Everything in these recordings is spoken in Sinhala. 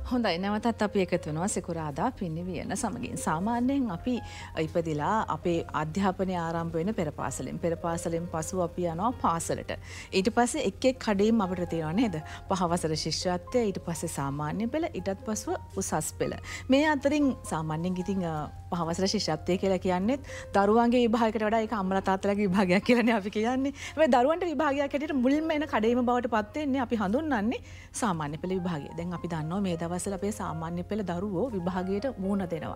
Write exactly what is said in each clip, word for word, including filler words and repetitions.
හොඳයි නැවතත් අපි එකතු වෙනවා සිකුරාදා පින්නි වියන සමගින්. සාමාන්‍යයෙන් අපි ඉපදිලා අපේ අධ්‍යාපනය ආරම්භ වෙන පෙර පාසලෙන් පෙර පාසලෙන් පසු අපි යනවා පාසලට. ඊට පස්සේ එක් එක් කඩේම අපිට තියෙනවා නේද? පහ වසර ශිෂ්‍යත්වය, ඊට පස්සේ සාමාන්‍ය පෙළ, ඊටත් පසුව උසස් පෙළ. මේ අතරින් සාමාන්‍යයෙන් ඉතින් පහ වසර ශිෂ්‍යත්වය කියලා කියන්නේ දරුවන්ගේ විභාගයකට වඩා ඒක අම්මලා තාත්තලාගේ විභාගයක් කියලානේ අපි කියන්නේ. හැබැයි දරුවන්ට විභාගයක් හැටියට මුලින්ම එන කඩේම බවට පත් වෙන්නේ අපි හඳුන්වන්නේ සාමාන්‍ය පෙළ විභාගය. දැන් අපි දන්නවා මේ දවස්වල අපේ සාමාන්‍ය පෙළ දරුවෝ විභාගයට මුහුණ දෙනවා.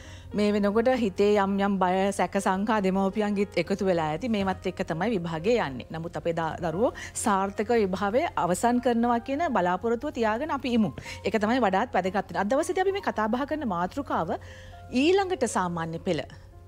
මේ වෙනකොට හිතේ යම් යම් බය සැක සංකා දෙමව්පියන්ගෙත් එකතු වෙලා ඇති මේවත් එක්ක තමයි විභාගය යන්නේ. නමුත් අපේ දරුවෝ සාර්ථක විභාගය අවසන් කරනවා කියන බලාපොරොත්තුව තියාගෙන අපි ඉමු. ඒක තමයි වඩාත් වැදගත් වෙන්නේ. අද දවසේදී අපි මේ කතා බහ කරන මාතෘකාව ඊළඟට සාමාන්‍ය පෙළ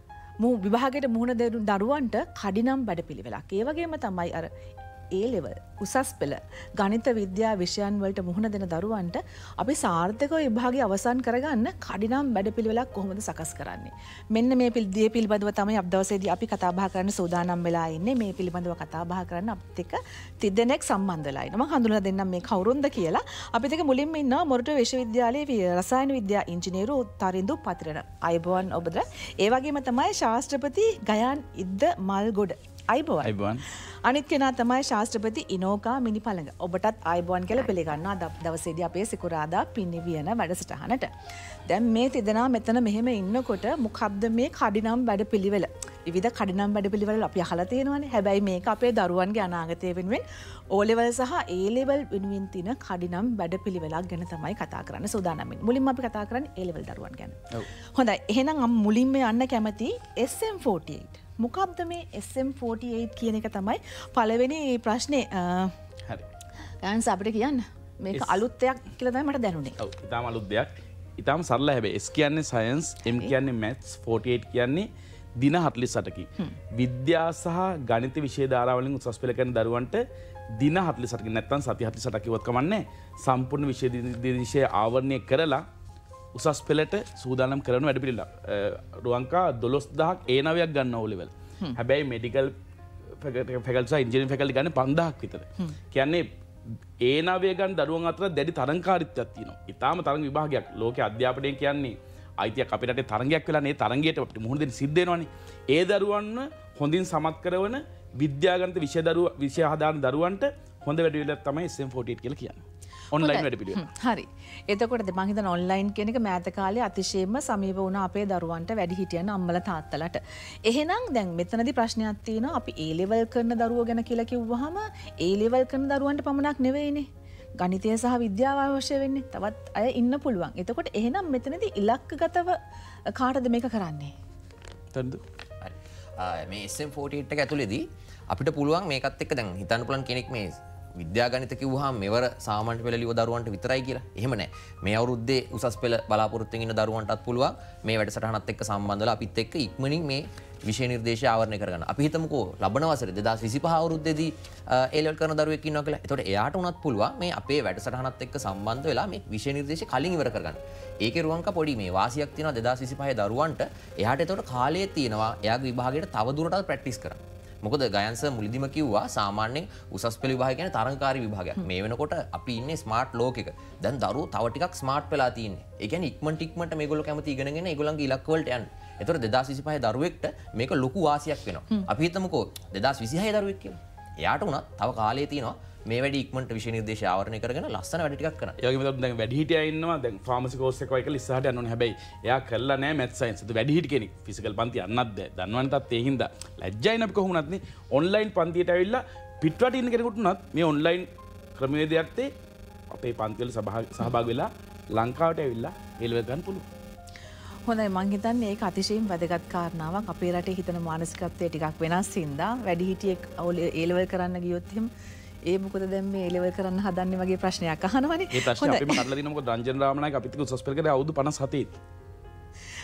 මු විභාගයට මුහුණ දෙන දරුවන්ට කඩිනම් වැඩපිළිවෙලක්. ඒ වගේම තමයි අර A level උසස් පෙළ ගණිත විද්‍යා විෂයන් වලට මුහුණ දෙන දරුවන්ට අපි සාර්ථකව විභාගය අවසන් කරගන්න කඩිනම් වැඩපිළිවෙලක් කොහොමද සකස් කරන්නේ? මෙන්න මේ දේ පිළිබඳව තමයි අද දවසේදී අපි කතා බහ කරන්න සූදානම් වෙලා ඉන්නේ. මේ පිළිබඳව කතා බහ කරන්න අපිත් එක්ක තිදෙනෙක් සම්බන්ධ වෙලා ඉන්නවා. මම හඳුනලා දෙන්නම් මේ කවුරුන්ද කියලා. අපිත් එක්ක මුලින්ම ඉන්නවා මොරටුව විශ්වවිද්‍යාලයේ රසායන විද්‍යා ඉංජිනේරු තරිඳු පතිරණ. අයබෝවන් ඔබද. ඒ වගේම තමයි ශාස්ත්‍රපති ගයාන් ඉද්ද මල්ගොඩ. අයබෝවන්. අයබෝවන්. අනිත් කෙනා තමයි ශාස්ත්‍රපති ඉනෝකා මිනිපළඟ. ඔබටත් ආයුබෝවන් කියලා පිළිගන්නවා දවසේදී අපේ සිකුරාදා පින්නි වියන වැඩසටහනට. දැන් මේ තිදෙනා මෙතන මෙහෙම ඉන්නකොට මොකද්ද මේ කඩිනම් වැඩපිළිවෙල? විවිධ කඩිනම් වැඩපිළිවෙල අපි අහලා තියෙනවානේ. හැබැයි මේක අපේ දරුවන්ගේ අනාගතය වෙනුවෙන් O level සහ A level වෙනුවෙන් තියෙන කඩිනම් වැඩපිළිවෙලක් ගැන තමයි කතා කරන්න සූදානම් වෙන්නේ. මුලින්ම අපි කතා කරන්නේ A level දරුවන් ගැන. ඔව්. හොඳයි. එහෙනම් මුලින්ම යන්න කැමති S M forty-eight. මොකක්ද මේ S M forty-eight කියන එක තමයි පළවෙනි ප්‍රශ්නේ. හරි. ගාන්ස් අපිට කියන්න. මේක අලුත් දෙයක් කියලා තමයි මට දැනුනේ. ඔව්. ඊටාම අලුත් දෙයක්. ඊටාම සරලයි හැබැයි. S කියන්නේ science, M කියන්නේ maths, forty-eight කියන්නේ දින හතළිස් අටකි. විද්‍යා සහ ගණිත විෂය ධාරාවලින් උසස් පෙළ කරන දරුවන්ට දින හතළිස් අටකින් නැත්නම් සති හතළිස් අටක් කිව්වත් කමන්නේ. සම්පූර්ණ විෂය විෂය ආවරණය කරලා උසස් පෙළට සූදානම් කරන වැඩ පිළිවෙල. රුවන්කා දොළොස් දහසක් A නවයක් ගන්න O level. හැබැයි මෙඩිකල් ෆැකල්ටි සහ ඉන්ජිනියරින් ෆැකල්ටි ගන්න පන්දාහක් විතර. කියන්නේ A නවය ගන්න දරුවන් අතර දැඩි තරංකාරීත්වයක් තියෙනවා. ඊටාම තරංග විභාගයක්. ලෝකයේ අධ්‍යාපනය කියන්නේ අයිතියක් අපේ රටේ තරංගයක් වෙලා නේ තරංගයට අපිට මුහුණ දෙන්න සිද්ධ වෙනවනේ. ඒ දරුවන්ව හොඳින් සමත් කරවන විද්‍යාගණිත විෂය දරුව විෂය ආධාරන දරුවන්ට හොඳ වැඩ පිළිවෙලක් තමයි S M forty-eight කියලා කියන්නේ. ඔන්ලයින් වැඩ පිළිවෙල. හරි. එතකොට මම හිතන ඔන්ලයින් කියන එක මෑත කාලේ අතිශයින්ම සමීප වුණා අපේ දරුවන්ට වැඩිහිටියන් අම්මලා තාත්තලාට. එහෙනම් දැන් මෙතනදී ප්‍රශ්නයක් තියෙනවා අපි A level කරන දරුවෝ ගැන කියලා කිව්වහම A level කරන දරුවන්ට පමණක් නෙවෙයිනේ. ගණිතය සහ විද්‍යාව අවශ්‍ය වෙන්නේ. තවත් අය ඉන්න පුළුවන්. එතකොට එහෙනම් මෙතනදී ඉලක්කගතව කාටද මේක කරන්නේ? තන්දු. හරි. මේ S M forty-eight එක ඇතුළේදී අපිට පුළුවන් මේකත් එක්ක දැන් හිතන්න පුළුවන් කෙනෙක් මේ විද්‍යාගණිත කිව්වහම මෙවර සාමාන්‍ය පෙළ ලියව දරුවන්ට විතරයි කියලා. එහෙම නැහැ. මේ අවුරුද්දේ උසස් පෙළ බලාපොරොත්තුෙන් ඉන්න දරුවන්ටත් පුළුවන් මේ වැඩසටහනත් එක්ක සම්බන්ධ වෙලා අපිත් එක්ක ඉක්මනින් මේ විෂය නිර්දේශය ආවරණය කරගන්න. අපි හිතමුකෝ ලබන වසරේ දෙදාස් විසිපහ අවුරුද්දේදී A level කරන දරුවෙක් ඉන්නවා කියලා. එතකොට එයාට උනත් පුළුවන් මේ අපේ වැඩසටහනත් එක්ක සම්බන්ධ වෙලා මේ විෂය නිර්දේශය කලින් ඉවර කරගන්න. ඒකේ රුවන්ක පොඩි මේ වාසියක් තියෙනවා දෙදාස් විසිපහේ දරුවන්ට. එයාට එතකොට කාලය තියෙනවා එයාගේ විභාගයට තව දුරටත් ප්‍රැක්ටිස් කරන්න. මොකද ගයන්ස මුලින්දිම කිව්වා සාමාන්‍යයෙන් උසස් පෙළ විභාගය කියන්නේ තරංකාරී විභාගයක්. මේ වෙනකොට අපි ඉන්නේ ස්මාර්ට් ලෝකෙක. දැන් දරුවෝ තව ටිකක් ස්මාර්ට් වෙලා තියෙන්නේ. ඒ කියන්නේ ඉක්මනට ඉක්මනට මේගොල්ලෝ කැමති ඉගෙනගෙන ඒගොල්ලන්ගේ ඉලක්ක වලට යන්න. ඒතකොට දෙදාස් විසිපහේ දරුවෙක්ට මේක ලොකු වාසියක් වෙනවා. අපි හිතමුකෝ දෙදාස් විසිහය දරුවෙක් කියලා. එයාට උනත් තව කාලය තියෙනවා මේ වැඩි ඉක්මනට විෂය නිර්දේශය ආවරණය කරගෙන ලස්සන වැඩ ටිකක් කරන්න. ඒ වගේම තමයි දැන් වැඩිහිටියා ඉන්නවා දැන් ෆාමසි කෝස් එක වගේ කියලා ඉස්සරහට යන්න ඕනේ. හැබැයි එයා කරලා නැහැ මැත් සයන්ස්. ඒක වැඩිහිටි කෙනෙක්. ෆිසිකල් පන්ති යන්නත් බෑ. දන්නවනේ තාත් ඒ හින්දා ලැජ්ජයින් අපි කොහොමවත් නේ ඔන්ලයින් පන්තියට ඇවිල්ලා පිටවට ඉන්න කෙනෙකුට උනත් මේ ඔන්ලයින් ක්‍රමවේදයත් අපේ පන්ති වල සහභාගී වෙලා ලංකාවට ඇවිල්ලා ඒ ලෙවල් ගන්න පුළුවන්. හොඳයි මං හිතන්නේ ඒක අතිශයින් වැදගත් කාරණාවක්. අපේ රටේ හිතන මානසිකත්වය ටිකක් වෙනස් හින්දා වැඩිහිටියෙක් A level කරන්න ගියොත් එහෙම ඒ මොකද දැන් මේ A level කරන්න හදන්නේ වගේ ප්‍රශ්නයක් අහනවනේ. ඒ ප්‍රශ්නේ අපිම කඩලා දිනවා මොකද රංජන රාමනායක අපිත් එක්ක උසස් පෙළ කරේ අවුරුදු පනස් හතේ.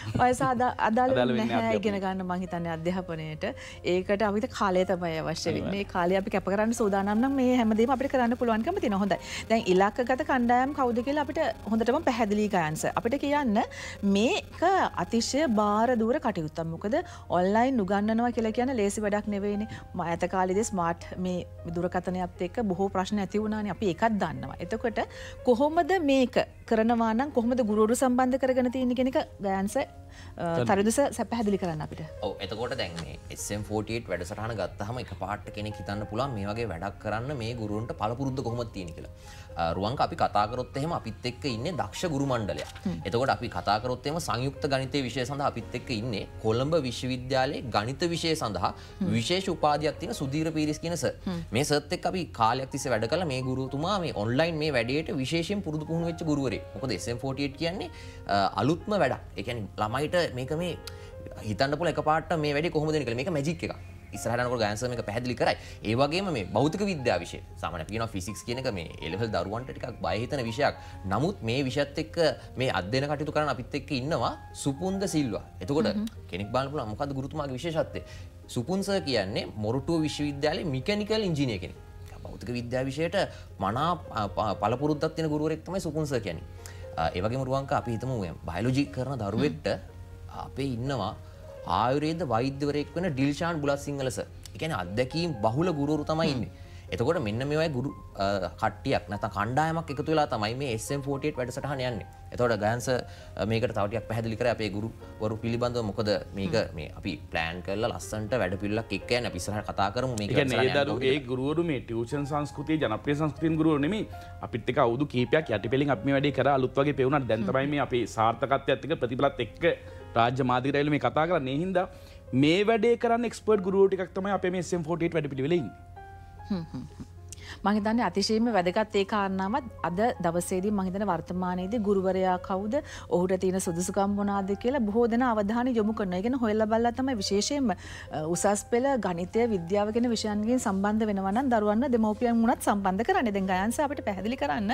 වයස අදාළ නැහැ ඉගෙන ගන්න මං හිතන්නේ අධ්‍යාපනයට. ඒකට අපිට කාලය තමයි අවශ්‍ය වෙන්නේ. ඒ කාලය අපි කැප කරන්න සූදානම් නම් මේ හැමදේම අපිට කරන්න පුළුවන්කම තියෙනවා. හොඳයි. දැන් ඉලක්කගත කණ්ඩායම් කවුද කියලා අපිට හොඳටම පැහැදිලි ගායන්ස. අපිට කියන්න මේක අතිශය බාර දූර කටයුත්තක්. මොකද ඔන්ලයින් උගන්වනවා කියලා කියන්නේ ලේසි වැඩක් නෙවෙයිනේ. ඈත කාලේදී ස්මාර්ට් මේ දුරකථනයත් එක්ක බොහෝ ප්‍රශ්න ඇති වුණානේ. අපි ඒකත් දන්නවා. එතකොට කොහොමද මේක කරනවා නම් කොහොමද ගුරුවරු සම්බන්ධ කරගෙන තියෙන්නේ කියන එක ගයන්ස තරුදුස පැහැදිලි කරන්න අපිට. ඔව් එතකොට දැන් මේ එස් එම් ෆෝටි එයිට් වැඩසටහන ගත්තාම එකපාරට කෙනෙක් හිතන්න පුළුවන් මේ වගේ වැඩක් කරන්න මේ ගුරුවන්ට පළපුරුද්ද කොහොමද තියෙන්නේ කියලා. රුවන්ක අපි කතා කරොත් එහෙම අපිත් එක්ක ඉන්නේ දක්ෂ ගුරු මණ්ඩලයක්. එතකොට අපි කතා කරොත් එහෙම සංයුක්ත ගණිතයේ විෂය සඳහා අපිත් එක්ක ඉන්නේ කොළඹ විශ්වවිද්‍යාලයේ ගණිත විෂය සඳහා විශේෂ උපාධියක් තියෙන සුධීර පීරිස් කියන සර්. මේ සර්ත් එක්ක අපි කාලයක් තිස්සේ වැඩ කළා. මේ ගුරුතුමා මේ ඔන්ලයින් මේ වැඩේට විශේෂයෙන් පුරුදු පුහුණු වෙච්ච ගුරුවරයෙක්. මොකද එස් එම් ෆෝටි එයිට් කියන්නේ අලුත්ම වැඩක්. ඒ කියන්නේ ළමයිට මේක මේ හිතන්න පුළුවන් එකපාරට මේ වැඩේ කොහොමද දෙන්නේ කියලා. මේක මැජික් එකක්. ඉස්සරහට යනකොට ගායන්සර් මේක පැහැදිලි කරයි. ඒ වගේම මේ භෞතික විද්‍යාව විෂය සාමාන්‍යයෙන් කියනවා ෆිසික්ස් කියන එක මේ ඒ ලෙවල් දරුවන්ට ටිකක් බය හිතෙන විෂයක්. නමුත් මේ විෂයත් එක්ක මේ අධ්‍යයන කටයුතු කරන අපිත් එක්ක ඉන්නවා සුපුන්ද සිල්වා. එතකොට කෙනෙක් බලන්න පුළුවන් මොකද්ද ගුරුතුමාගේ විශේෂත්වය? සුපුන් සර් කියන්නේ මොරටුව විශ්වවිද්‍යාලයේ මෙකැනිකල් ඉංජිනේර කෙනෙක්. භෞතික විද්‍යාව විෂයට මනා පළපුරුද්දක් තියෙන ගුරුවරයෙක් තමයි සුපුන් සර් කියන්නේ. ඒ වගේම රුවන්ක අපි හිතමු බයොලොජි කරන දරුවෙක්ට අපේ ඉන්නවා ආයුර්වේද වෛද්‍යවරයෙක් වෙන ඩිල්ෂාන් බුලත් සිංහල සර්. ඒ කියන්නේ අධ්‍යක්ීම් බහුල ගුරුවරු තමයි ඉන්නේ. එතකොට මෙන්න මේ වගේ ගුරු කට්ටියක් නැත්නම් කණ්ඩායමක් එකතු වෙලා තමයි මේ එස් එම් ෆෝටි එයිට් වැඩසටහන යන්නේ. එතකොට ගයන්ස මේකට තව ටිකක් පැහැදිලි කරා අපේ ගුරුවරු පිළිබඳව. මොකද මේක මේ අපි ප්ලෑන් කරලා ලස්සන්ට වැඩ පිළිවෙලක් එක්ක යන්නේ. අපි ඉස්සරහට කතා කරමු මේක. ඒ කියන්නේ ඒ දරු ඒ ගුරුවරු මේ ටියුෂන් සංස්කෘතිය ජනප්‍රිය සංස්කෘතියෙන් ගුරුවරු නෙමෙයි. අපිත් එක්ක අවුරුදු කීපයක් යටිපෙලින් අපි මේ වැඩේ කරා අලුත් වගේ පෙවුනක්. දැන් තමයි මේ අපේ සාර්ථකත්වයත් එක්ක ප්‍රතිඵලත් එක්ක රාජ්‍ය මාධ්‍යවල මේ කතා කරන්නේ. ඒ හින්දා මේ වැඩේ කරන්න එක්ස්පර්ට් ගුරුවරු ටිකක් තමයි අපේ මේ එස් එම් ෆෝටි එයිට් වැඩ පිළිවෙලේ ඉන්නේ. හ්ම් හ්ම් මම හිතන්නේ අතිශයින්ම වැදගත් ඒ කාරණාවත් අද දවසේදී මම හිතන්නේ වර්තමානයේදී ගුරුවරයා කවුද ඔහුට තියෙන සුදුසුකම් මොනවාද කියලා බොහෝ දෙනා අවධානය යොමු කරනවා. ඒ කියන්නේ හොයලා බලලා තමයි විශේෂයෙන්ම උසස් පෙළ ගණිතය විද්‍යාව කියන විෂයන්ගෙන් සම්බන්ධ වෙනවා නම් දරුවන්ව දෙමව්පියන් වුණත් සම්බන්ධ කරන්නේ. දැන් ගයන්ස අපිට පැහැදිලි කරන්න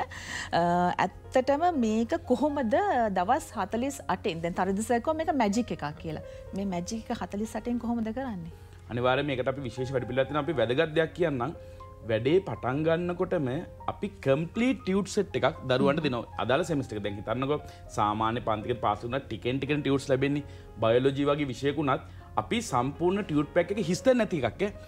ඇත්තටම මේක කොහොමද දවස් හතළිස් අටෙන් දැන් තරිදසකෝ මේක මැජික් එකක් කියලා. මේ මැජික් එක හතළිස් අටෙන් කොහොමද කරන්නේ? අනිවාර්යයෙන් මේකට අපි විශේෂ වැඩ පිළිවෙලක් තියෙනවා. අපි වැදගත් දෙයක් කියන්නම්. වැඩේ පටන් ගන්නකොටම අපි කම්ප්ලීට් ටියුට් සෙට් එකක් දරුවන්ට දෙනවා. අදාළ සෙමිස්ටර් එක දැන් හිතන්නකෝ සාමාන්‍ය පන්තිකට පාස් වුණා ටිකෙන් ටිකෙන් ටියුට්ස් ලැබෙන්නේ. බයොලොජි වගේ විෂයකුණත් අපි සම්පූර්ණ ටියුට් පැක් එක හිස්තෙන් නැති එකක් ඈ.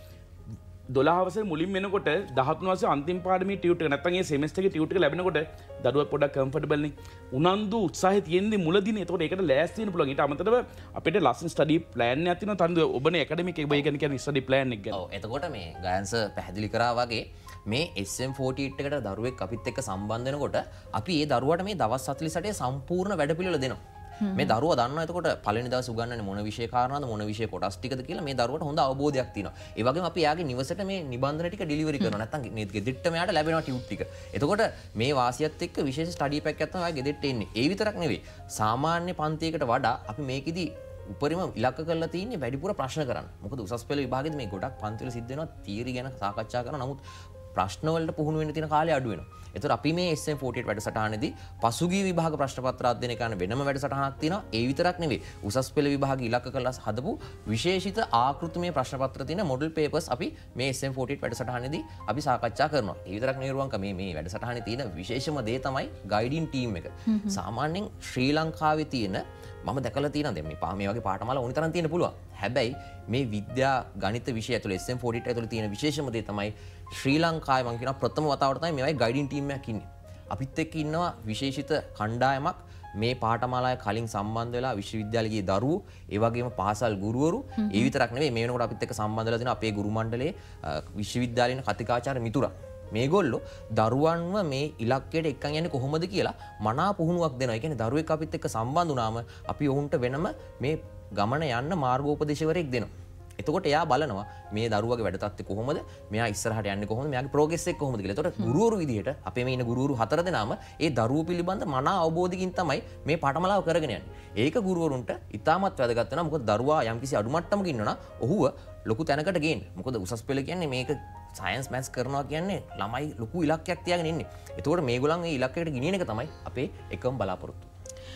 දොළහ වසරේ මුලින් වෙනකොට දහතුන් වසරේ අන්තිම පාඩමේ ටියුට් එක නැත්තම් ඒ සෙමිස්ටර් එකේ ටියුට් එක ලැබෙනකොට දරුවා පොඩ්ඩක් කම්ෆර්ටබල් නේ. උනන්දු උත්සාහය තියෙන්නේ මුලදීනේ. ඒතකොට ඒකට ලෑස්ති වෙන්න පුළුවන්. ඊට අමතරව අපිට ලස්සන ස්ටඩි ප්ලෑන් එකක් තියෙනවා. තනිද ඔබනේ ඇකඩමික් එක ඔබ ඒ කියන්නේ ස්ටඩි ප්ලෑන් එක ගැන. ඔව් එතකොට මේ ගයන්ස පැහැදිලි කරා වගේ මේ එස් එම් ෆෝටි එයිට් එකට දරුවෙක් අපිත් එක්ක සම්බන්ධ වෙනකොට අපි ඒ දරුවාට මේ දවස් හතළිස් අටේ සම්පූර්ණ වැඩපිළිවෙල දෙනවා. මේ දරුවා දන්නවා එතකොට පළවෙනි දවස් උගන්වන්නේ මොන විෂය කාරණාද මොන විෂය කොටස් ටිකද කියලා මේ දරුවට හොඳ අවබෝධයක් තියෙනවා. ඒ වගේම අපි එයාගේ නිවසට මේ නිබන්ධන ටික ඩිලිවරි කරනවා. නැත්නම් මේ ගෙදෙට්ට මෙයාට ලැබෙනවා ටියුට් ටික. එතකොට මේ වාසියත් එක්ක විශේෂ ස්ටඩි පැක් එකක් තමයි ඔයා ගෙදෙට්ට එන්නේ. ඒ විතරක් නෙවෙයි. සාමාන්‍ය පන්තියකට වඩා අපි මේකෙදි උපරිම ඉලක්ක කරලා තියෙන්නේ වැඩිපුර ප්‍රශ්න කරන්න. මොකද උසස් පෙළ විභාගෙදී මේ ගොඩක් පන්තිවල සිද්ධ වෙනවා තියරි ගැන සාකච්ඡා කරනවා. නමුත් ප්‍රශ්න වලට පුහුණු වෙන්න තියෙන කාලය අඩු වෙනවා. ඒතර අපි මේ එස් එම් ෆෝටි එයිට් වැඩසටහනේදී පසුගිය විභාග ප්‍රශ්න පත්‍ර අධ්‍යයනය කරන වෙනම වැඩසටහනක් තියෙනවා. ඒ විතරක් නෙවෙයි උසස් පෙළ විභාග ඉලක්ක කරලා හදපු විශේෂිත ආකෘතිමය ප්‍රශ්න පත්‍ර තියෙන මොඩල් පේපර්ස් අපි මේ එස් එම් ෆෝටි එයිට් වැඩසටහනේදී අපි සාකච්ඡා කරනවා. ඒ විතරක් නෙවෙයි රුවන්ක මේ මේ වැඩසටහනේ තියෙන විශේෂම දේ තමයි ගයිඩින් ටීම් එක. සාමාන්‍යයෙන් ශ්‍රී ලංකාවේ තියෙන මම දැකලා තියෙනවා දැන් මේ මේ වගේ පාඨමාලා ඕනි තරම් තියෙන්න පුළුවන්. හැබැයි මේ විද්‍යා ගණිත විෂය ඇතුළේ එස් එම් ෆෝටි එයිට් ඇතුළේ තියෙන විශේෂම දේ තමයි ශ්‍රී ලංකාවේ මම කියනවා ප්‍රථම වතාවට තමයි මේ වගේ ගයිඩින් ටීම් එකක් ඉන්නේ. අපිත් එක්ක ඉන්නවා විශේෂිත කණ්ඩායමක් මේ පාඨමාලාවේ කලින් සම්බන්ධ වෙලා විශ්වවිද්‍යාලයේ ගිය දරුවෝ ඒ වගේම පාසල් ගුරුවරු ඒ විතරක් නෙවෙයි මේ වෙනකොට අපිත් එක්ක සම්බන්ධ වෙලා තියෙන අපේ ගුරු මණ්ඩලයේ විශ්වවිද්‍යාලයේ කතිකාචාර්ය මිතුරා මේගොල්ලෝ දරුවන්ව මේ ඉලක්කයට එක්කන් යන්නේ කොහොමද කියලා මනා පුහුණුවක් දෙනවා. ඒ කියන්නේ දරුවෙක් අපිත් එක්ක සම්බන්ධ වුණාම අපි ඔවුන්ට වෙනම මේ ගමන යන්න මාර්ගෝපදේශකවරයෙක් දෙනවා. එතකොට එයා බලනවා මේ දරුවගේ වැඩ තත්ත්වය කොහොමද, මෙයා ඉස්සරහට යන්නේ කොහොමද, මෙයාගේ ප්‍රෝග්‍රස් එක කොහොමද කියලා. එතකොට ගුරුවරු විදිහට අපේ මේ ඉන්න ගුරුවරු හතර දෙනාම ඒ දරුවෝ පිළිබඳ මනා අවබෝධයකින් තමයි මේ පාඨමාලාව කරගෙන යන්නේ. ඒක ගුරුවරුන්ට ඉතාමත් වැදගත් වෙනවා. මොකද දරුවා යම්කිසි අඩු මට්ටමක ඉන්නවා ඔහුව ලොකු තැනකට ගේන්න. මොකද උසස් පෙළ කියන්නේ මේක සයන්ස් මැත්ස් කරනවා කියන්නේ ළමයි ලොකු ඉලක්කයක් තියාගෙන ඉන්නේ. එතකොට මේගොල්ලන් මේ ඉලක්කයට ගෙනියන එක තමයි අපේ එකම බලාපොරොත්තුව.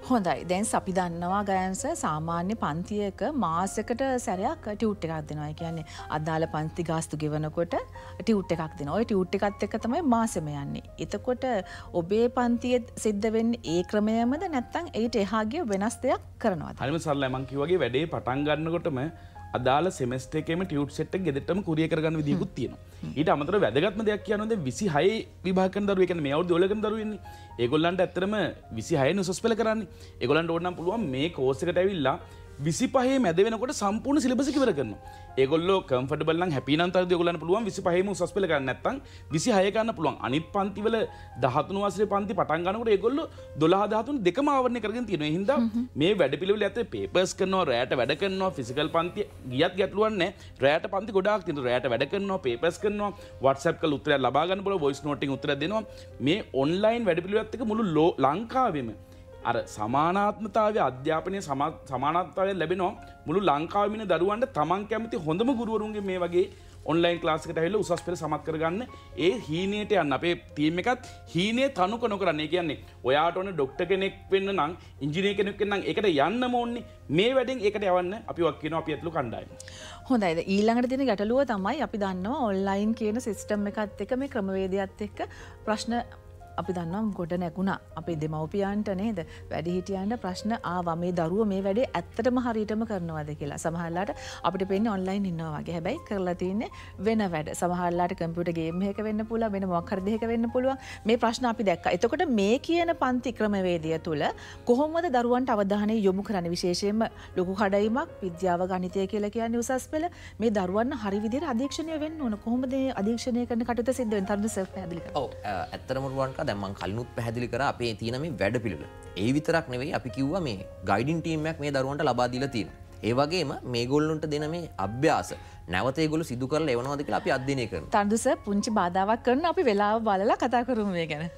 හොඳයි. දැන් අපි දන්නවා ගයන්ස සාමාන්‍ය පන්තියක මාසයකට සැරයක් ටියුට් එකක් දෙනවා. ඒ කියන්නේ අදාළ පන්ති ගාස්තු ගෙවනකොට ටියුට් එකක් දෙනවා. ওই ටියුට් එකත් එක්ක තමයි මාසෙම යන්නේ. එතකොට ඔබේ පන්තියේ සිද්ධ වෙන්නේ ඒ ක්‍රමයමද නැත්නම් ඊට එහා ගිය වෙනස් දෙයක් කරනවද? හරිම සරලයි. මම කිව්වාගේ වැඩේ පටන් ගන්නකොටම අදාළ සෙමෙස්ටර් එකේම ටියුට් සෙට් එක ගෙදරටම කුරියර් කරගන්න විදියකුත් තියෙනවා. ඊට අමතරව වැදගත්ම දෙයක් කියනොත් විසිහය විභාග කරන දරුවෝ කියන්නේ මේ අවුරුදු දොළහ කරන දරුවෝ ඉන්නේ. ඒගොල්ලන්ට ඇත්තටම විසිහය නේ උසස් පෙළ කරන්නේ. ඒගොල්ලන්ට ඕන නම් පුළුවන් මේ කෝස් එකට ඇවිල්ලා විසිපහේ මැද වෙනකොට සම්පූර්ණ සිලබස් එක ඉවර කරනවා. ඒගොල්ලෝ කම්ෆර්ටබල් නම් හැපි නම් තරදී ඒගොල්ලන්ට පුළුවන් විසිපහේම උසස් පෙළ ගන්න නැත්නම් විසිහය ගන්න පුළුවන්. අනිත් පන්ති වල දහතුන් වසරේ පන්ති පටන් ගන්නකොට ඒගොල්ලෝ දොළහ දහතුන් දෙකම ආවරණය කරගෙන තියෙනවා. ඒ හින්දා මේ වැඩපිළිවෙල ඇත්තේ පේපර්ස් කරනවා, රැයට වැඩ කරනවා, ෆිසිකල් පන්ති ගියත් ගැටලුවක් නැහැ. රැයට පන්ති ගොඩාක් තියෙනවා. රැයට වැඩ කරනවා, පේපර්ස් කරනවා, WhatsApp කළ උත්තරයක් ලබා ගන්න පුළුවන්, voice note එකෙන් උත්තරයක් දෙනවා. මේ ඔන්ලයින් වැඩපිළිවෙලත් එක්ක මුළු ලංකාවෙම අර සමානාත්මතාවය අධ්‍යාපනයේ සමානාත්මතාවය ලැබෙනවා මුළු ලංකාවෙම ඉන්න දරුවන්ට තමන් කැමති හොඳම ගුරුවරුන්ගේ මේ වගේ ඔන්ලයින් ක්ලාස් එකට ඇවිල්ලා උසස් පෙළ සමත් කරගන්න ඒ හීනයට යන්න අපේ ටීම් එකත් හීනේ තනුක නොකරන්නේ. ඒ කියන්නේ ඔයාට ඕනේ ડોක්ටර් කෙනෙක් වෙන්න නම් ඉංජිනේර කෙනෙක් වෙන්න නම් ඒකට යන්නම ඕනේ. මේ වැඩෙන් ඒකට යවන්න අපි වක් කියනවා අපි ඇතුළු කණ්ඩායම. හොඳයි. ඊළඟට තියෙන ගැටලුව තමයි අපි දන්නවා ඔන්ලයින් කියන සිස්ටම් එකත් එක්ක මේ ක්‍රමවේදයත් එක්ක ප්‍රශ්න අපි දන්නවා ගොඩ නැගුණා. අපේ දෙමව්පියන්ට නේද වැඩිහිටියන්ට ප්‍රශ්න ආවා මේ දරුවෝ මේ වැඩේ ඇත්තටම හරියටම කරනවද කියලා. සමහරලාට අපිට පේන්නේ ඔන්ලයින් ඉන්නවා වගේ. හැබැයි කරලා තියෙන්නේ වෙන වැඩ. සමහරලාට කම්පියුටර් ගේම් එකක වෙන්න පුළුවන්, වෙන මොකක් හරි දෙයක වෙන්න පුළුවන්. මේ ප්‍රශ්න අපි දැක්කා. එතකොට මේ කියන පන්ති ක්‍රමවේදය තුළ කොහොමද දරුවන්ට අවධානය යොමු කරන්නේ? විශේෂයෙන්ම ලොකු කඩයිමක් විද්‍යාව ගණිතය කියලා කියන්නේ උසස් පෙළ. මේ දරුවන් හරි විදිහට අධීක්ෂණය වෙන්න ඕන. කොහොමද අධීක්ෂණය කරන කටයුතු සිද්ධ වෙන්නේ? තරුණ සර් පැහැදිලි කරන්න. ඔව් ඇත්තටම රුවන්කා දැන් මම කලිනුත් පැහැදිලි කරා අපේ තියෙන මේ වැඩපිළිවෙල. ඒ විතරක් නෙවෙයි අපි කිව්වා මේ ගයිඩින් ටීම් එකක් මේ දරුවන්ට ලබා දීලා තියෙනවා. ඒ වගේම මේගොල්ලන්ට දෙන මේ අභ්‍යාස නැවත ඒගොල්ලෝ සිදු කරලා එවනවාද කියලා අපි අධ්‍යයනය කරනවා. තරුණ සර් පුංචි බාධාවක් කරන අපි වෙලාව බලලා කතා කරමු මේ ගැන.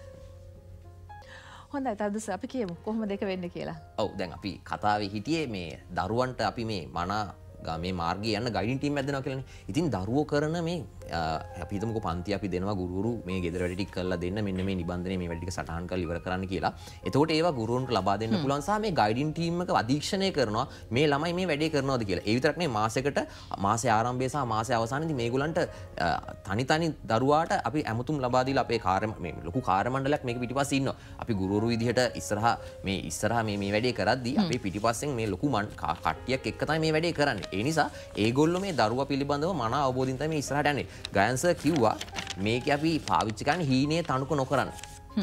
හොඳයි තරුණ සර් අපි කියමු කොහොමද ඒක වෙන්නේ කියලා. ඔව් දැන් අපි කතාවේ හිටියේ මේ දරුවන්ට අපි මේ මනා මේ මාර්ගයේ යන ගයිඩින් ටීම් එකක් දෙනවා කියලානේ. ඉතින් දරුවෝ කරන මේ අපි හිතමුකෝ පන්ති අපි දෙනවා ගුරුවරු මේ ගෙදර වැඩ ටික කරලා දෙන්න මෙන්න මේ නිබන්ධනයේ මේ වැඩ ටික සටහන් කරලා ඉවර කරන්න කියලා. එතකොට ඒවා ගුරුවරුන්ට ලබා දෙන්න පුළුවන් සහ මේ ගයිඩින් ටීම් එක අධීක්ෂණය කරනවා මේ ළමයි මේ වැඩේ කරනවද කියලා. ඒ විතරක් නෙවෙයි මාසෙකට මාසේ ආරම්භය සහ මාසේ අවසානයේදී මේගොල්ලන්ට තනි තනි දරුවාට අපි ඇමතුම් ලබා දීලා අපේ කාර්ය මේ ලොකු කාර්ය මණ්ඩලයක් මේක පිටිපස්සේ ඉන්නවා. අපි ගුරුවරු විදිහට ඉස්සරහා මේ ඉස්සරහා මේ මේ වැඩේ කරද්දී අපි පිටිපස්සෙන් මේ ලොකු කට්ටියක් එක්ක තමයි මේ වැඩේ කරන්නේ. ඒ නිසා ඒගොල්ලෝ මේ දරුවා පිළිබඳව මන අවබෝධයෙන් තමයි මේ ඉස්සරහට යන්නේ. ගයන්ස කිව්වා මේක අපි පාවිච්චි කරන්නේ හීනේ තනුක නොකරන්න.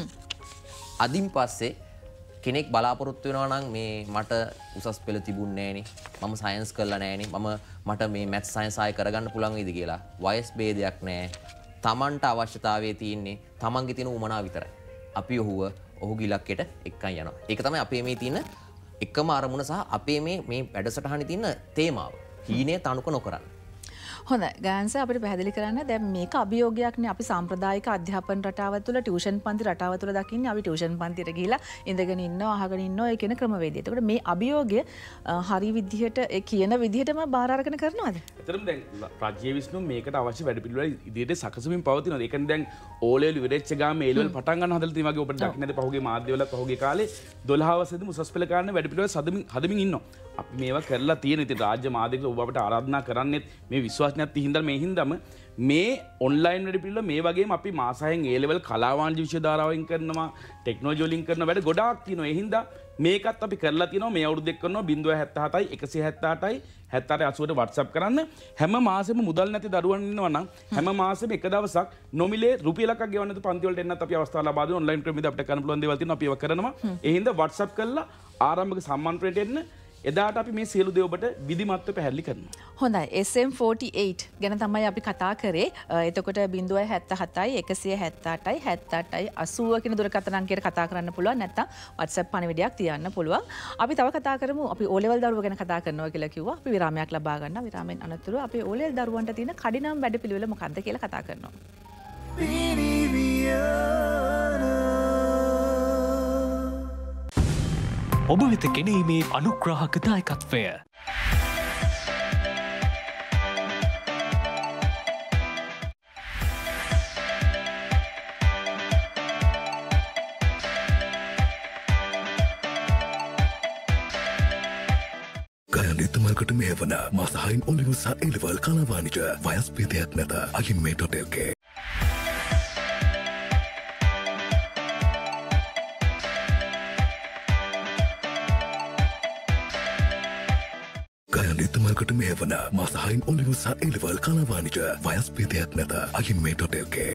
අදින් පස්සේ කෙනෙක් බලාපොරොත්තු වෙනවා නම් මේ මට උසස් පෙළ තිබුණේ නෑනේ. මම සයන්ස් කරලා නෑනේ. මම මට මේ මැත්ස් සයන්ස් ආයෙ කරගන්න පුළුවන් වේද කියලා. වයස් ભેදයක් නෑ. Tamanට අවශ්‍යතාවයේ තියෙන්නේ Tamanගේ තියෙන උමනාව විතරයි. අපි ඔහුව ඔහුගේ ඉලක්කයට එක්කන් යනවා. ඒක තමයි අපේ මේ තියෙන එකම අරමුණ සහ අපේ මේ මේ වැඩසටහනේ තියෙන තේමාව. හීනේ තනුක නොකරන්න. හොඳයි ගාන්ස අපිට පැහැදිලි කරන්න දැන් මේක අභියෝගයක්නේ අපි සාම්ප්‍රදායික අධ්‍යාපන රටාව තුළ ටියුෂන් පන්ති රටාව තුළ දකින්නේ අපි ටියුෂන් පන්තියට ගිහිලා ඉඳගෙන ඉන්නවා අහගෙන ඉන්නවා ඒ කියන ක්‍රමවේදය. ඒකට මේ අභියෝගය හරි විදිහට ඒ කියන විදිහටම බාර අරගෙන කරනවද? ඇත්තටම දැන් රාජ්‍ය විශ්නු මේකට අවශ්‍ය වැඩපිළිවෙල ඉදිරියට සකසමින් පවතිනවා. ඒ කියන්නේ දැන් O level ඉවරෙච්ච ගාම A level පටන් ගන්න හදලා තියෙන වගේ ඔබට දකින්න ඇති පහුගිය මාධ්‍යවල පහුගිය කාලේ දොළහ වසරේදී උසස් පෙළ ගන්න වැඩපිළිවෙල හදමින් හදමින් ඉන්නවා. අපි මේවා කරලා තියෙන ඉතින් රාජ්‍ය මාධ්‍යවල ඔබ අපට ආරාධනා කරන්නේත් මේ විශ්වාසනයක් තිහින්දා මේ හින්දාම මේ ඔන්ලයින් වැඩපිළිවෙල මේ වගේම අපි මාස හයෙන් A level කලා වාණිජ්‍ය විෂය ධාරාවෙන් කරනවා ටෙක්නොලොජි වලින් කරන වැඩ ගොඩාක් තියෙනවා. ඒ හින්දා මේකත් අපි කරලා තියෙනවා. මේ අවුරුද්දේ කරනවා ज़ीरो सात सात එකසිය හැත්තෑ අටයි හැත්තෑ අට අසූවට WhatsApp කරන්න. හැම මාසෙම මුදල් නැති දරුවන් ඉන්නවා නම් හැම මාසෙම එක දවසක් නොමිලේ රුපියලක් ගෙවන්න තු පන්ති වලට එන්නත් අපි අවස්ථාව ලබා දෙනවා. ඔන්ලයින් ක්‍රමෙදී අපිට කරන්න පුළුවන් දේවල් තියෙනවා. අපි ඒවා කරනවා. ඒ හින්දා WhatsApp කරලා ආරම්භක සම්මානත්වයට එන්න. එදාට අපි මේ සියලු දේ ඔබට විධිමත්ව පැහැදිලි කරනවා. හොඳයි S M forty-eight ගැන තමයි අපි කතා කරේ. එතකොට ज़ीरो सात सात එකසිය හැත්තෑ අටයි හැත්තෑ අටයි අසූව කියන දුරකථන අංකයට කතා කරන්න පුළුවන්. නැත්නම් WhatsApp පණිවිඩයක් තියන්න පුළුවන්. අපි තව කතා කරමු. අපි O level දරුවෝ ගැන කතා කරනවා කියලා කිව්වා. අපි විරාමයක් ලබා ගන්නවා. විරාමයෙන් අනතුරුව අපි O level දරුවන්ට තියෙන කඩිනම් වැඩපිළිවෙල මොකක්ද කියලා කතා කරනවා. Pini Viyana ඔබ වෙත ගෙනීමේ අනුග්‍රාහක දායකත්වය නිතමල්කට මෙහවන මාසහයින් ඔලිවුසා එලිවල් කලවානිට වයස් පීතියක් නැත අහින් මේ ටොටෙල්කේ. නිතමල්කට මෙහවන මාසහයින් ඔලිවුසා එලිවල් කලවානිට වයස් පීතියක් නැත අහින් මේ ටොටෙල්කේ.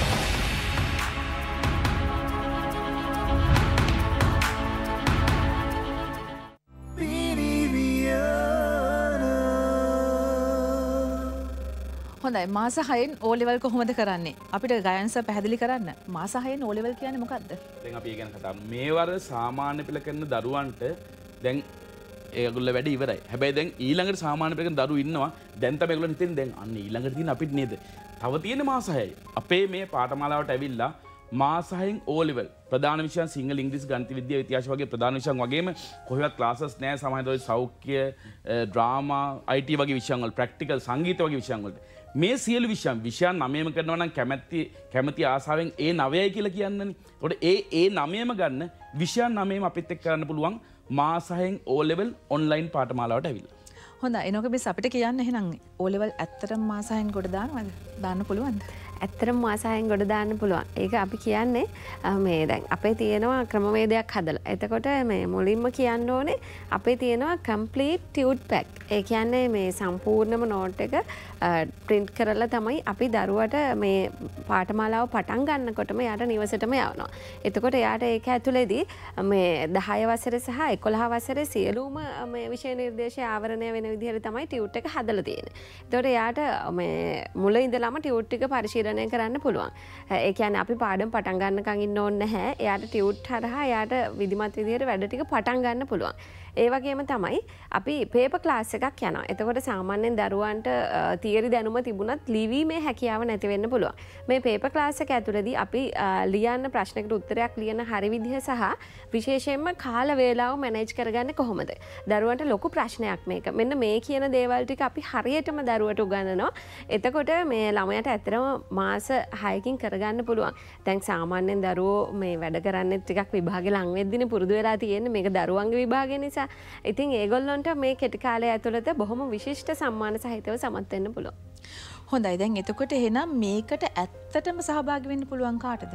හොඳයි මාස හයෙන් O level කොහොමද කරන්නේ අපිට ගයන්ස පැහැදිලි කරන්න මාස හයෙන් O level කියන්නේ මොකද්ද දැන් අපි ඒ ගැන කතා කරමු මේ වර සාමාන්‍ය පෙළ කරන දරුවන්ට දැන් ඒගොල්ලෝ වැඩ ඉවරයි හැබැයි දැන් ඊළඟට සාමාන්‍ය පෙළ කරන දරුවෝ ඉන්නවා දැන් තමයි ඒගොල්ලෝ හිතන්නේ දැන් අන්න ඊළඟට තියෙන අපිට නේද තව තියෙන මාස හයයි අපේ මේ පාඨමාලාවට ඇවිල්ලා මාස හයෙන් O level ප්‍රධාන විෂයන් සිංහල ඉංග්‍රීසි ගණිත විද්‍යාව ඉතිහාස වගේ ප්‍රධාන විෂයන් වගේම කොහෙවත් ක්ලාසස් නැහැ සමහරවිට සෞඛ්‍ය ඩ්‍රාමා I T වගේ විෂයන් වල ප්‍රැක්ටිකල් සංගීත වගේ විෂයන් වලට මේ සියලු විෂයන් විෂයන් නවයම කරනවා නම් කැමැති කැමැති ආසාවෙන් ඒ නවයයි කියලා කියන්නනේ. ඒකට ඒ ඒ නවයම ගන්න විෂයන් නවයම අපිත් එක්ක කරන්න පුළුවන් මාස හයෙන් O level online පාඨමාලාවට ඇවිල්ලා. හොඳයි එනක බිස් අපිට කියන්න එහෙනම් O level ඇත්තටම මාස හයෙන් ගොඩ දානවද? දාන්න පුළුවන්ද? ඇත්තටම මාස හයෙන් ගොඩ දාන්න පුළුවන්. ඒක අපි කියන්නේ මේ දැන් අපේ තියෙනවා ක්‍රමවේදයක් හදලා. එතකොට මේ මුලින්ම කියන්න ඕනේ අපේ තියෙනවා complete tute pack. ඒ කියන්නේ මේ සම්පූර්ණම නෝට් එක print කරලා තමයි අපි දරුවට මේ පාඨමාලාව පටන් ගන්නකොටම යාට නිවසටම යවනවා. එතකොට යාට ඒක ඇතුළේදී මේ දහය වසරේ සහ එකොළහ වසරේ සියලුම මේ විෂය නිර්දේශය ආවරණය වෙන විදිහට තමයි tute එක හදලා තියෙන්නේ. එතකොට යාට මේ මුල ඉඳලම tute එක පරිශීලනය කරන්න පුළුවන්. ඒ කියන්නේ අපි පාඩම් පටන් ගන්නකන් ඉන්න ඕනේ නැහැ. එයාට ටියුට් හරහා එයාට විධිමත් විදිහට වැඩ ටික පටන් ගන්න පුළුවන්. ඒ වගේම තමයි අපි පේපර් ක්ලාස් එකක් යනවා. එතකොට සාමාන්‍යයෙන් දරුවන්ට තියරි දැනුම තිබුණත් ලිවීමේ හැකියාව නැති වෙන්න පුළුවන්. මේ පේපර් ක්ලාස් එක ඇතුළතදී අපි ලියන්න ප්‍රශ්නකට උත්තරයක් ලියන හරි විදිහ සහ විශේෂයෙන්ම කාල වේලාව මැනේජ් කරගන්නේ කොහොමද? දරුවන්ට ලොකු ප්‍රශ්නයක් මේක. මෙන්න මේ කියන දේවල් ටික අපි හරියටම දරුවට උගන්වනවා. එතකොට මේ ළමයාට ඇත්තටම මාස හයකින් කරගන්න පුළුවන්. දැන් සාමාන්‍යයෙන් දරුවෝ මේ වැඩ කරන්නේ ටිකක් විභාගෙ ලඟ වෙද්දිනේ පුරුදු වෙලා තියෙන්නේ. මේක දරුවන්ගේ විභාගය නිසා. ඉතින් ඒගොල්ලන්ට මේ කෙටි කාලය ඇතුළත බොහොම විශිෂ්ට සම්මාන සහිතව සමත් වෙන්න පුළුවන්. හොඳයි දැන් එතකොට එහෙනම් මේකට ඇත්තටම සහභාගී වෙන්න පුළුවන් කාටද?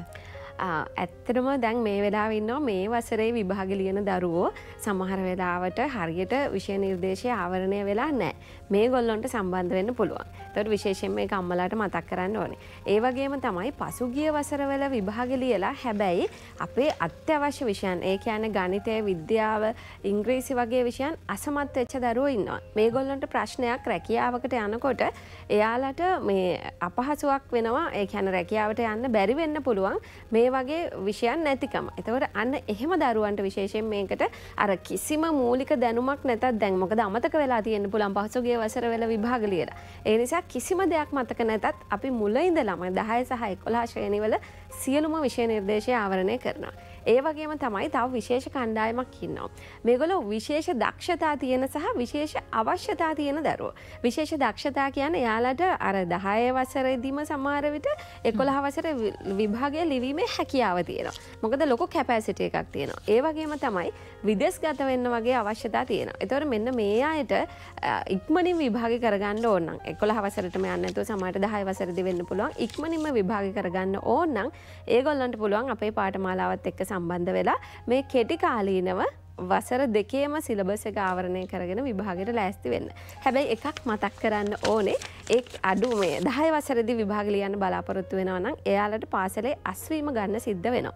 ඇත්තටම දැන් මේ වෙලාවේ ඉන්නවා මේ වසරේ විභාග ලියන දරුවෝ සමහර වෙලාවට හරියට විෂය නිර්දේශය ආවරණය වෙලා නැහැ. මේගොල්ලන්ට සම්බන්ධ වෙන්න පුළුවන්. ඒකට විශේෂයෙන් මේක අම්මලාට මතක් කරන්න ඕනේ. ඒ වගේම තමයි පසුගිය වසරවල විභාග ලියලා හැබැයි අපේ අත්‍යවශ්‍ය විෂයන් ඒ කියන්නේ ගණිතය, විද්‍යාව, ඉංග්‍රීසි වගේ විෂයන් අසමත් වෙච්ච දරුවෝ ඉන්නවා. මේගොල්ලන්ට ප්‍රශ්නයක් රැකියාවකට යනකොට එයාලට මේ අපහසුයක් වෙනවා. ඒ කියන්නේ රැකියාවට යන්න බැරි වෙන්න පුළුවන්. මේ වගේ විෂයන් නැතිකම. එතකොට අන්න එහෙම දරුවන්ට විශේෂයෙන් මේකට අර කිසිම මූලික දැනුමක් නැතත් දැන් මොකද අමතක වෙලා තියෙන්න පුළුවන් පහසුගිය වසරවල විභාග ලියලා. ඒ නිසා කිසිම දෙයක් මතක නැතත් අපි මුල ඉඳලම දහය සහ එකොළහ ශ්‍රේණිවල සියලුම විෂය නිර්දේශය ආවරණය කරනවා. ඒ වගේම තමයි තව විශේෂ කණ්ඩායමක් ඉන්නවා. මේගොල්ලෝ විශේෂ දක්ෂතා තියෙන සහ විශේෂ අවශ්‍යතා තියෙන දරුවෝ. විශේෂ දක්ෂතා කියන්නේ යාලට අර දහය වසරේදීම සමහර විට එකොළහ වසරේ විභාගය ලිවීමේ හැකියාව තියෙනවා. මොකද ලොකු කැපැසිටි එකක් තියෙනවා. ඒ වගේම තමයි විදේශගත වෙන්න වගේ අවශ්‍යතා තියෙනවා. ඒතකොට මෙන්න මේ අයට ඉක්මනින් විභාගය කරගන්න ඕන නම් එකොළහ වසරටම යන්න නැතුව සමහරට දහය වසරේදී වෙන්න පුළුවන්. ඉක්මනින්ම විභාගය කරගන්න ඕන නම් ඒගොල්ලන්ට පුළුවන් අපේ පාඨමාලාවත් එක්ක සම්බන්ධ වෙලා මේ කෙටි කාලීනව වසර දෙකේම සිලබස් එක ආවරණය කරගෙන විභාගයට ලෑස්ති වෙන්න. හැබැයි එකක් මතක් කරන්න ඕනේ ඒ අඩු මේ දහය වසරේදී විභාග ලියන්න බලාපොරොත්තු වෙනවා නම් එයාලට පාසලේ අස්වීම ගන්න සිද්ධ වෙනවා.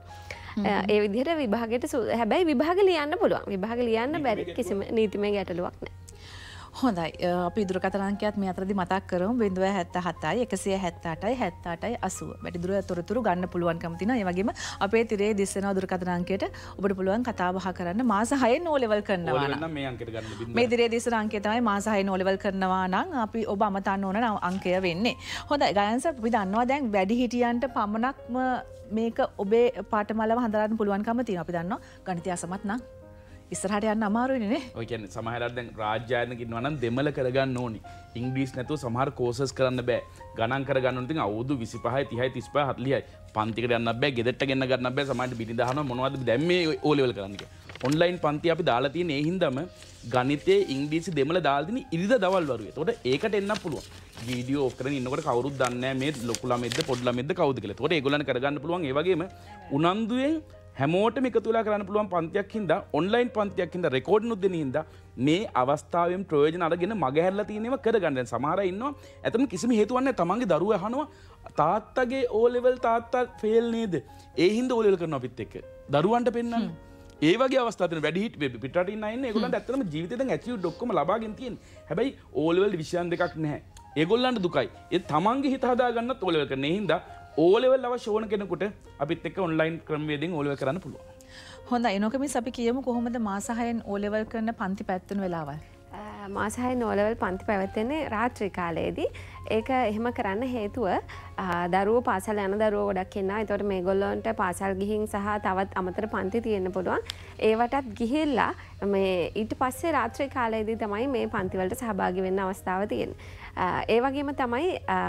ඒ විදිහට විභාගයට හැබැයි විභාග ලියන්න පුළුවන්. විභාග ලියන්න බැරි කිසිම නීතිමය ගැටලුවක් නැහැ. හොඳයි අපි දුරකථන අංකයත් මේ අතරදී මතක් කරමු ज़ीरो सात सात එකසිය හැත්තෑ අටයි හැත්තෑ අටයි අසූව. වැඩිදුර තොරතුරු ගන්න පුළුවන්කම තියෙනවා. ඒ වගේම අපේ තිරේ දිස්සන දුරකථන අංකයට ඔබට පුළුවන් කතා බහ කරන්න මාස හයෙන් O level කරනවා නම් මේ අංකයට ගන්න මේ තිරේ දිස්සන අංකය තමයි මාස හයෙන් O level කරනවා නම් අපි ඔබ අමතන්න ඕන අංකය වෙන්නේ. හොඳයි ගයන්ස අපි දන්නවා දැන් වැඩි හිටියන්ට පමණක්ම මේක ඔබේ පාඨමාලාව හඳුනගන්න පුළුවන්කම තියෙනවා. අපි දන්නවා ගණිතය අසමත් නම් ඉස්සරහට යන්න අමාරුයිනේ නේ. ඔය කියන්නේ සමහරවිට දැන් රාජ්‍ය ආයතනක ඉන්නවා නම් දෙමළ කරගන්න ඕනි. ඉංග්‍රීසි නැතුව සමහර කෝසස් කරන්න බෑ. ගණන් කරගන්න ඕන ඉතින් අවුරුදු විසිපහයි තිහයි තිස්පහයි හතලිහයි පන්තිකට යන්න බෑ. ගෙදරට ගෙන්න ගන්න බෑ. සමහරවිට බිලි දානවා මොනවද දැන් මේ O level කරන්න කියලා. ඔන්ලයින් පන්ති අපි දාලා තියෙන ඒ හින්දාම ගණිතයේ ඉංග්‍රීසි දෙමළ දාලා තියෙන ඉරිදා දවල් වරුවේ. එතකොට ඒකට එන්න පුළුවන්. වීඩියෝ ඔෆ් කරගෙන ඉන්නකොට කවුරුත් දන්නේ නැහැ මේ ලොකු ළමෙක්ද පොඩි ළමෙක්ද කවුද කියලා. එතකොට ඒගොල්ලන් කරගන්න පුළුවන්. ඒ වගේම උනන්දුවෙන් හැමෝටම එකතු වෙලා කරන්න පුළුවන් පන්තියක් හින්දා ඔන්ලයින් පන්තියක් හින්දා රෙකෝඩ් නුත් දෙන හින්දා මේ අවස්ථාවෙන් ප්‍රයෝජන අරගෙන මගහැරලා තියෙන ඒවා කරගන්න. දැන් සමහර අය ඉන්නවා ඇතන කිසිම හේතුවක් නැහැ තමන්ගේ දරුවා අහනවා තාත්තගේ O level තාත්තා ෆේල් නේද? ඒ හින්දා O level කරනවා අපිත් එක්ක. දරුවන්ට පෙන්නන්න. ඒ වගේ අවස්ථා තියෙන වැඩි හිට පිටරට ඉන්න අය ඉන්නේ ඒගොල්ලන්ට ඇත්තටම ජීවිතේ දැන් ඇචීව්ඩ් ඔක්කොම ලබාගෙන තියෙන්නේ. හැබැයි O level විෂයන් දෙකක් නැහැ. ඒගොල්ලන්ට දුකයි. ඒ තමන්ගේ හිත හදාගන්නත් O level කරන. ඒ හින්දා O level අවශ්‍ය ඕන කෙනෙකුට අපිත් එක්ක ඔන්ලයින් ක්‍රමවේදයෙන් O level කරන්න පුළුවන්. හොඳයි එනෝකමිස් අපි කියමු කොහොමද මාස හයෙන් O level කරන පන්ති පැවැත්වෙන වෙලාවල්? මාස හයෙන් O level පන්ති පැවැත්වෙන්නේ රාත්‍රී කාලයේදී. ඒක එහෙම කරන්න හේතුව දරුවෝ පාසල් යන දරුවෝ ගොඩක් ඉන්නවා. ඒතකොට මේගොල්ලන්ට පාසල් ගිහින් සහ තවත් අමතර පන්ති තියෙන්න පුළුවන්. ඒවටත් ගිහිල්ලා මේ ඊට පස්සේ රාත්‍රී කාලයේදී තමයි මේ පන්ති වලට සහභාගී වෙන්න අවස්ථාව තියෙන්නේ. ඒ වගේම තමයි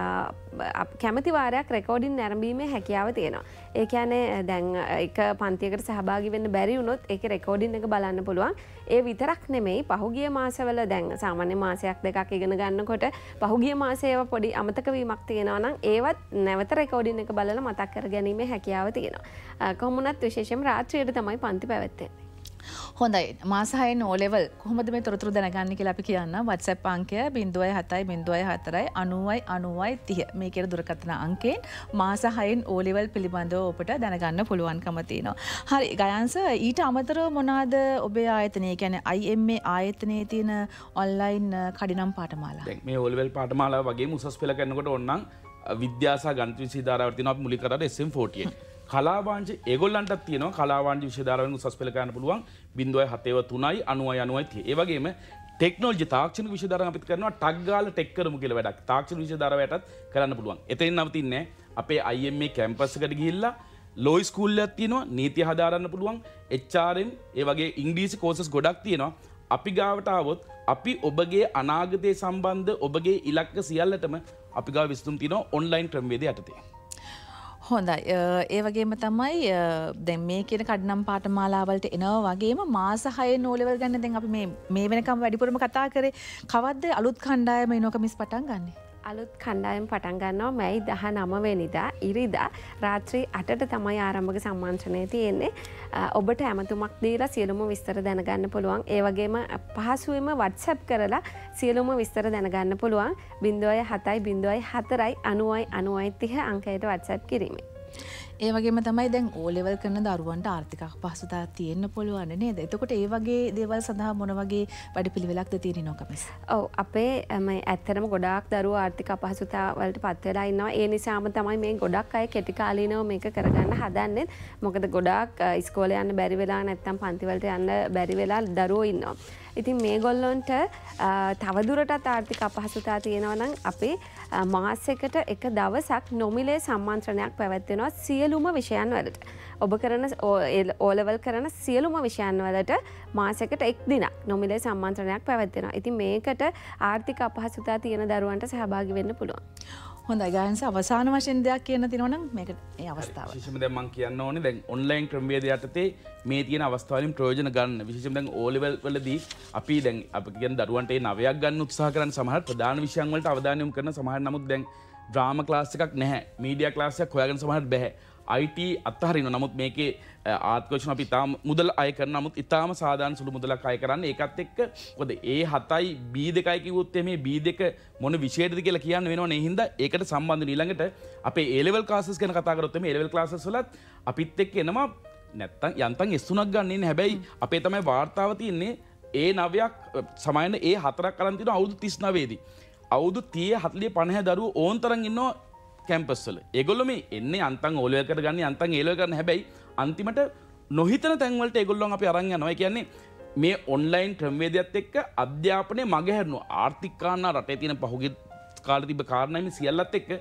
කැමති වාරයක් රෙකෝඩින් නැරඹීමේ හැකියාව තියෙනවා. ඒ කියන්නේ දැන් එක පන්තියකට සහභාගී වෙන්න බැරි වුණොත් ඒකේ රෙකෝඩින් එක බලන්න පුළුවන්. ඒ විතරක් නෙමෙයි පහුගිය මාසවල දැන් සාමාන්‍ය මාසයක් දෙකක් ඉගෙන ගන්නකොට පහුගිය මාසයේ පොඩි අමතක වීමක් තියෙනවා නම් ඒවත් නැවත රෙකෝඩින් එක බලලා මතක් කර ගැනීමේ හැකියාව තියෙනවා. කොහොමුණත් විශේෂයෙන්ම රාත්‍රියට තමයි පන්ති පැවැත්වෙන්නේ. හොඳයි මාස හයෙන් O level කොහොමද මේ තොරතුරු දැනගන්නේ කියලා අපි කියන්න. WhatsApp අංකය zero one seven zero one four ninety ninety thirty මේ කියන දුරකථන අංකයෙන් මාස හයෙන් O level පිළිබඳව ඔබට දැනගන්න පුළුවන්කම තියෙනවා. හරි ගයන්ස ඊට අමතරව මොනවාද ඔබේ ආයතනය කියන්නේ I M A ආයතනයේ තියෙන ඔන්ලයින් කඩිනම් පාඨමාලා? දැන් මේ O level පාඨමාලාව වගේම උසස් පෙළ කරනකොට ඕනනම් විද්‍යා සහ ගණිත විෂය ධාරාවල තියෙනවා අපි මුලික කරලා S M forty-eight. කලාවාංශ ඒගොල්ලන්ටත් තියෙනවා කලාවාංශ විෂය ධාරාවෙන් උසස් පෙළ කරන්න පුළුවන් zero seven seven three ninety ninety thirty. ඒ වගේම ටෙක්නොලොජි තාක්ෂණික විෂය ධාරාව අපිට කරනවා ටග් ගාලා ටෙක් කරමු කියලා වැඩක්. තාක්ෂණික විෂය ධාරාවයටත් කරන්න පුළුවන්. එතනින් නවතින්නේ අපේ I M A කැම්පස් එකට ගිහිල්ලා ලෝ ස්කූල් එකක් තියෙනවා නීතිය හදාරන්න පුළුවන්. H R M ඒ වගේ ඉංග්‍රීසි කෝසස් ගොඩක් තියෙනවා. අපි ගාවට ආවොත් අපි ඔබගේ අනාගතය සම්බන්ධ ඔබගේ ඉලක්ක සියල්ලටම අපි ගාව විසඳුම් තියෙනවා ඔන්ලයින් ක්‍රමවේදය යටතේ. හොඳයි ඒ වගේම තමයි දැන් මේ කියන කඩනම් පාඨමාලාවලට එනවා වගේම මාස හයෙන් O level ගන්න දැන් අපි මේ මේ වෙනකම් වැඩිපුරම කතා කරේ කවද්ද අලුත් කණ්ඩායම එනෝකමිස් පටන් ගන්නෙ? අලුත් කණ්ඩායම පටන් ගන්නවා මැයි දහනව වෙනිදා ඉරිදා රාත්‍රී අටට තමයි ආරම්භක සම්මාංශනය තියෙන්නේ. ඔබට ඇමතුමක් දීලා සියලුම විස්තර දැනගන්න පුළුවන්. ඒ වගේම පහසුවෙන්ම WhatsApp කරලා සියලුම විස්තර දැනගන්න පුළුවන්. zero seven zero four ninety ninety thirty අංකයට WhatsApp කිරීමෙන්. ඒ වගේම තමයි දැන් O level කරන දරුවන්ට ආර්ථික අපහසුතාවක් තියෙන්න පුළුවන් නේද? එතකොට ඒ වගේ දේවල් සඳහා මොන වගේ වැඩපිළිවෙලක්ද තියෙන්නේ නෝකමිස්? ඔව් අපේ මේ ඇත්තටම ගොඩාක් දරුවෝ ආර්ථික අපහසුතාවලට පත් වෙලා ඉන්නවා. ඒ නිසාම තමයි මේ ගොඩක් අය කෙටි කාලීනව මේක කරගන්න හදන්නේ. මොකද ගොඩාක් ඉස්කෝලේ යන්න බැරි වෙලා නැත්නම් පන්ති වලට යන්න බැරි වෙලා දරුවෝ ඉන්නවා. ඉතින් මේගොල්ලොන්ට තවදුරටත් ආර්ථික අපහසුතා තියෙනවා නම් අපි මාසයකට එක දවසක් නොමිලේ සම්මන්ත්‍රණයක් පැවැත්වෙනවා සියලුම විෂයන් වලට. ඔබ කරන O level කරන සියලුම විෂයන් වලට මාසයකට එක් දිනක් නොමිලේ සම්මන්ත්‍රණයක් පැවැත්වෙනවා. ඉතින් මේකට ආර්ථික අපහසුතා තියෙන දරුවන්ට සහභාගී වෙන්න පුළුවන්. හොඳයි ගායන්ස අවසාන වශයෙන් දෙයක් කියන්න තියෙනවා නම් මේක ඒ අවස්ථාව. විශේෂයෙන්ම දැන් මම කියන්න ඕනේ දැන් ඔන්ලයින් ක්‍රමවේද යටතේ මේ තියෙන අවස්ථාවලින් ප්‍රයෝජන ගන්න. විශේෂයෙන්ම දැන් O level වලදී අපි දැන් අපි කියන දරුවන්ට ඒ නවයක් ගන්න උත්සාහ කරන සමහර ප්‍රධාන විෂයන් වලට අවධානය යොමු කරන සමහර නමුත් දැන් ඩ්‍රාමා ක්ලාස් එකක් නැහැ. මීඩියා ක්ලාස් එකක් හොයාගෙන සමහරට බෑ. I T අත්හරිනවා. නමුත් මේකේ ආත්කෝෂණ අපි ඉතාම මුදල් අය කරන නමුත් ඉතාම සාධාරණ සුළු මුදලක් අය කරන්නේ. ඒකත් එක්ක මොකද A seven B two කිව්වොත් මේ B two මොන විෂයටද කියලා කියන්න වෙනවනේ. ඒ හින්දා ඒකට සම්බන්ධ ඊළඟට අපේ A level classes ගැන කතා කරොත් මේ A level classes වලත් අපිත් එක්ක එනවා නැත්තම් යන්තම් S තුනක් ගන්න ඉන්නේ. හැබැයි අපේ තමයි වාර්තාව තියෙන්නේ A නවයක් සමායන A හතරක් අරන් තියෙනවා අවුරුදු තිස් නවයේදී. අවුරුදු තිහ හතලිහ පනහ දරුවෝ ඕන් තරම් ඉන්නවා කැම්පස් වල. ඒගොල්ලෝ මේ එන්නේ අන්තම් O level එකට ගන්න අන්තම් A level කරන්න. හැබැයි අන්තිමට නොහිතන තැන් වලට ඒගොල්ලෝන් අපි අරන් යනවා. ඒ කියන්නේ මේ ඔන්ලයින් ක්‍රමවේදයත් එක්ක අධ්‍යාපනය මගහැරනවා. ආර්ථික කාරණා රටේ තියෙන පහුගිය කාලේ තිබ්බ කාරණා මේ සියල්ලත් එක්ක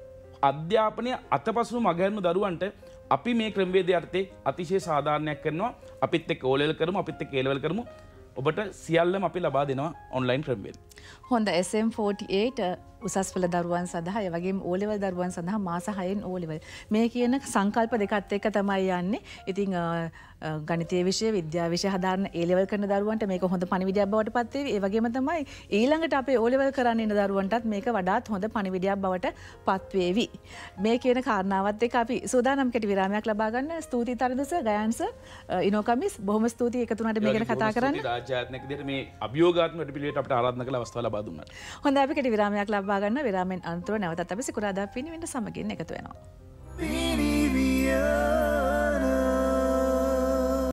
අධ්‍යාපනය අතපසු මගහැරන දරුවන්ට අපි මේ ක්‍රමවේදය යටතේ අතිශය සාධාරණයක් කරනවා. අපිත් එක්ක O level කරමු, අපිත් එක්ක A level කරමු. ඔබට සියල්ලම අපි ලබා දෙනවා ඔන්ලයින් ක්‍රමවේද. හොඳ S M forty-eight උසස් පෙළ දරුවන් සඳහා ඒ වගේම O level දරුවන් සඳහා මාස හයෙන් O level. මේ කියන සංකල්ප දෙකත් එක්ක තමයි යන්නේ. ඉතින් ගණිතීය විෂය, විද්‍යා විෂය හදාරන A level කරන දරුවන්ට මේක හොඳ පණිවිඩයක් බවට පත් වෙවි. ඒ වගේම තමයි ඊළඟට අපේ O level කරන්න ඉන්න දරුවන්ටත් මේක වඩාත් හොඳ පණිවිඩයක් බවට පත් වේවි. මේ කියන කාරණාවත් එක්ක අපි සූදානම් කෙටි විරාමයක් ලබා ගන්න. ස්තුතියි තරිඳුස, ගයන්ස, ඉනෝකමිස් බොහොම ස්තුතියි එකතු වුණාට මේ ගැන කතා කරන්න. රාජ්‍යාත්මක විදිහට මේ අභියෝගාත්මක වැඩපිළිවෙලට අපිට ආරාධනා කළ අවස්ථාව ලබා දුන්නා. හොඳයි අපි කෙටි විරාමයක් ලබා ගන්න. විරාමෙන් අනතුරුව නැවතත් අපි සිකුරාදා පිනිවෙන්න සමගින් එකතු වෙනවා.